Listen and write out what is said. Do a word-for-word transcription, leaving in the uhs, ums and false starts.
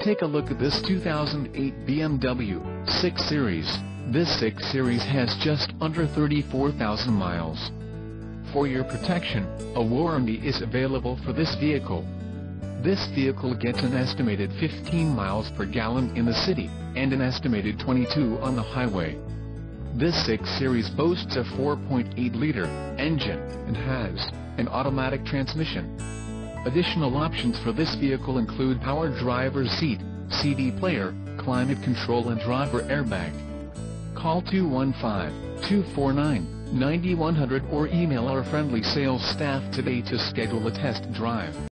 Take a look at this two thousand eight B M W six series. This six series has just under thirty-four thousand miles. For your protection, a warranty is available for this vehicle. This vehicle gets an estimated fifteen miles per gallon in the city, and an estimated twenty-two on the highway. This six series boasts a four point eight liter engine, and has an automatic transmission. Additional options for this vehicle include power driver's seat, C D player, climate control and driver airbag. Call two one five, two four nine, nine one zero zero or email our friendly sales staff today to schedule a test drive.